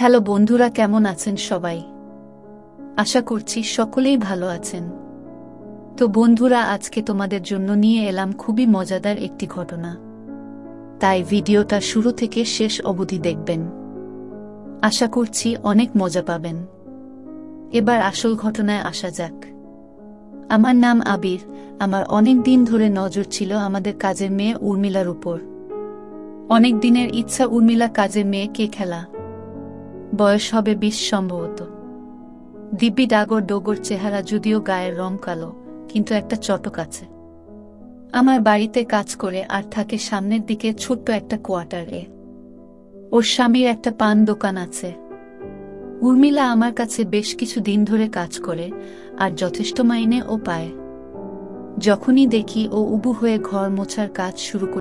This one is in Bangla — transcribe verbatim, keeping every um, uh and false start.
হ্যালো বন্ধুরা, কেমন আছেন সবাই? আশা করছি সকলেই ভালো আছেন। তো বন্ধুরা, আজকে তোমাদের জন্য নিয়ে এলাম খুবই মজাদার একটি ঘটনা, তাই ভিডিওটা শুরু থেকে শেষ অবধি দেখবেন। আশা করছি অনেক মজা পাবেন। এবার আসল ঘটনায় আসা যাক। আমার নাম আবির। আমার অনেক দিন ধরে নজর ছিল আমাদের কাজের মেয়ে উর্মিলার উপর। অনেক দিনের ইচ্ছা উর্মিলা কাজের মেয়েকে খেলা। বয়স হবে বিশ সম্ভবত। দিব্যি ডাগর ডোগর চেহারা, যদিও গায়ের রং কালো, কিন্তু একটা চটক আছে। আমার বাড়িতে কাজ করে আর থাকে সামনের দিকে ছোট্ট একটা কোয়ার্টারে। ওর স্বামীর একটা পান দোকান আছে। উর্মিলা আমার কাছে বেশ কিছু দিন ধরে কাজ করে আর যথেষ্ট মাইনে ও পায়। যখনই দেখি ও উবু হয়ে ঘর মোছার কাজ শুরু করে